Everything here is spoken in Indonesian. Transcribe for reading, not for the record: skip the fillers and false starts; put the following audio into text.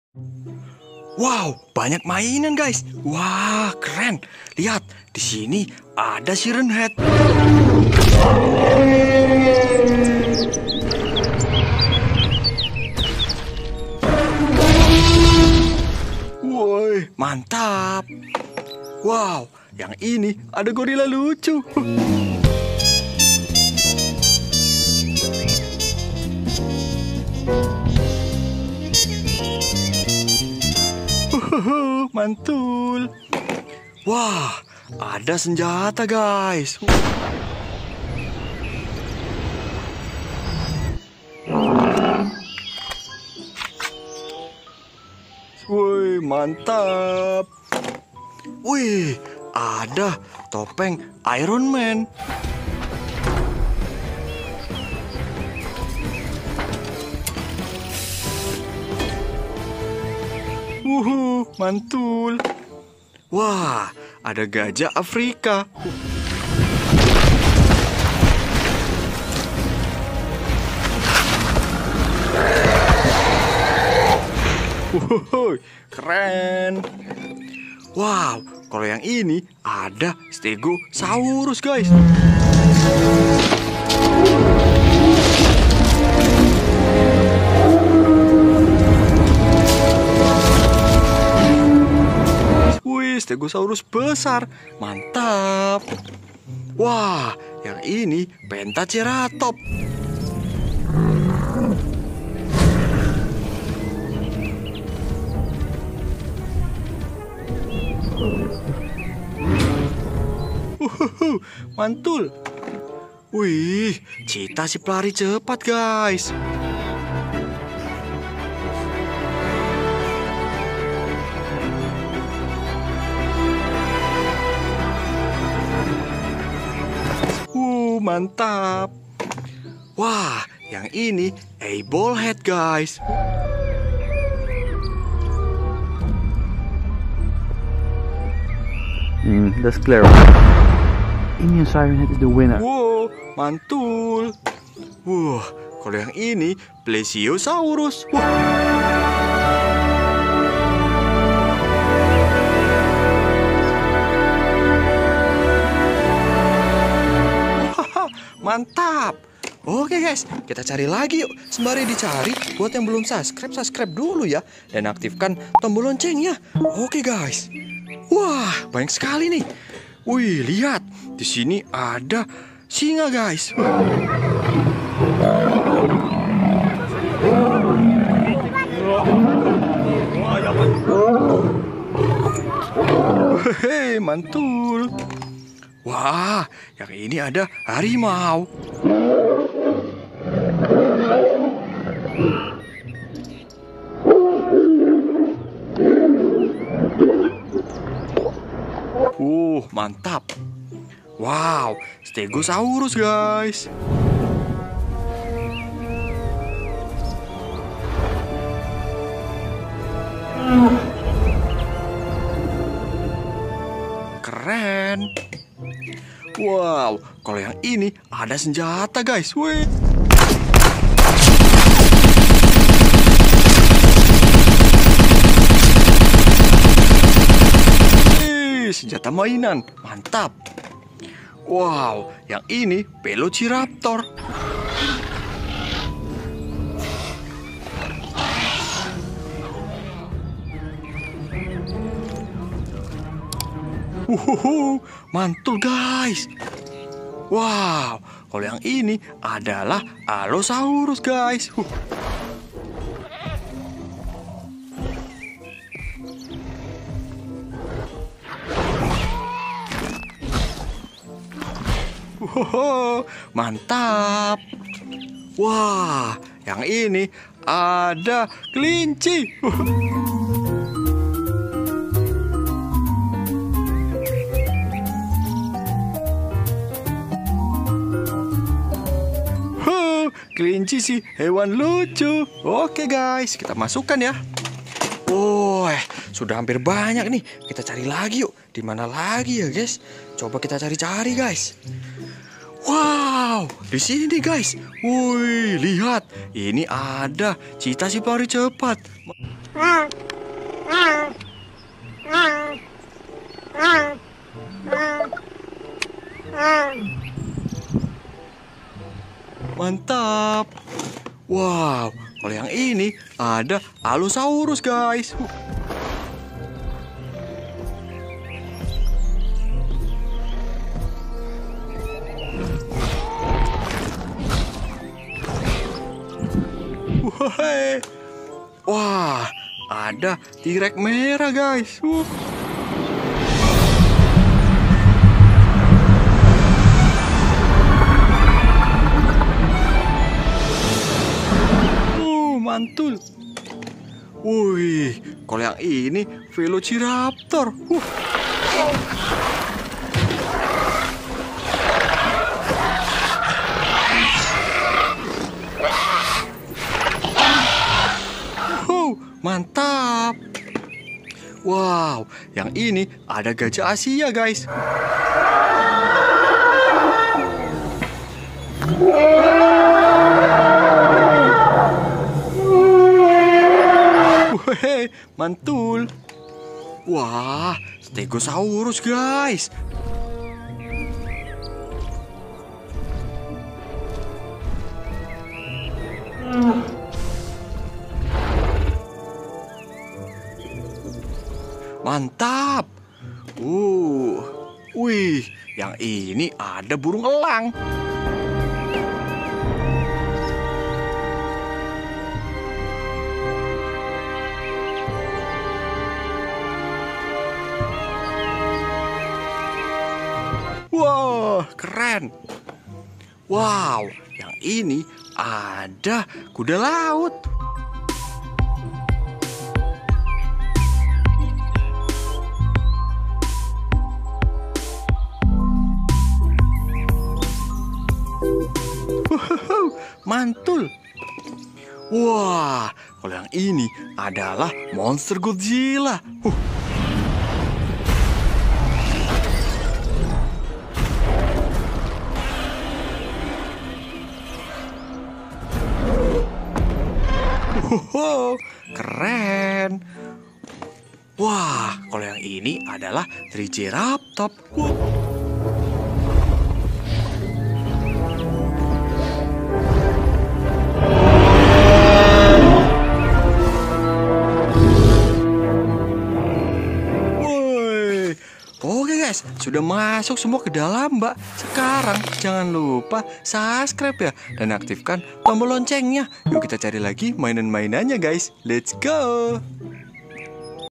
Wow, banyak mainan guys. Wah, keren. Lihat, di sini ada Siren Head. Woi, mantap. Wow, yang ini ada gorila lucu. Mantul. Wah, ada senjata guys. Woi, mantap. Wih, ada topeng Iron Man. Mantul. Wah, ada gajah Afrika. Keren. Wow, kalau yang ini ada Stegosaurus, guys. Stegosaurus besar. Mantap. Wah, yang ini Pentaceratops. Mantul. Wih, Cheetah si pelari cepat, guys. Mantap. Wah, yang ini Bullhead, guys. That's clear. Indian Siren Head is the winner. Wow, mantul. Wah, kalau yang ini Plesiosaurus. Mantap. Oke guys, kita cari lagi yuk. Sembari dicari, buat yang belum subscribe, subscribe dulu ya. Dan aktifkan tombol loncengnya. Oke guys. Wah, banyak sekali nih. Wih, lihat. Di sini ada singa, guys. Hehehe, mantul. Wah, yang ini ada harimau. Mantap. Wow, Stegosaurus, guys. Keren. Wow, kalau yang ini ada senjata, guys. Wih. Senjata mainan, mantap. Wow, yang ini Velociraptor. Mantul, guys. Wow, kalau yang ini adalah Allosaurus, guys. Mantap. Wah, yang ini ada kelinci. Kelinci sih hewan lucu. Oke guys, kita masukkan ya. Sudah hampir banyak nih. Kita cari lagi yuk. Di mana lagi ya guys? Coba kita cari-cari guys. Wow, di sini nih guys. Wih, lihat. Ini ada Cheetah si pelari cepat. Mantap. Wow, kalau yang ini ada Allosaurus, guys. Wah, ada T-Rex merah, guys. Mantul. Wih, kalau yang ini Velociraptor. Mantap. Wow, yang ini ada gajah Asia, guys. Wih, mantul. Wah, Stegosaurus, guys. Mantap. Wih, yang ini ada burung elang. Wah, keren. Wow, yang ini ada kuda laut. Mantul. Wah, kalau yang ini adalah monster Godzilla. Keren. Wah, kalau yang ini adalah Triceratops. Oke guys, sudah masuk semua ke dalam, Mbak. Sekarang jangan lupa subscribe ya dan aktifkan tombol loncengnya. Yuk kita cari lagi mainan-mainannya, guys. Let's go.